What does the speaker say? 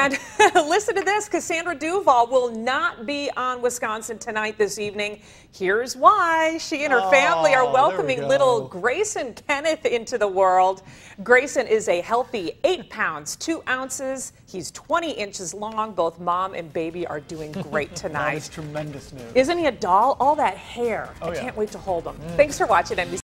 And listen to this, Cassandra Duval will not be on Wisconsin Tonight this evening. Here's why. She and her family are welcoming little Greyson Kenneth into the world. Greyson is a healthy 8 pounds, 2 ounces. He's 20 inches long. Both mom and baby are doing great tonight. That is tremendous news. Isn't he a doll? All that hair. I can't wait to hold him. Thanks for watching NBC.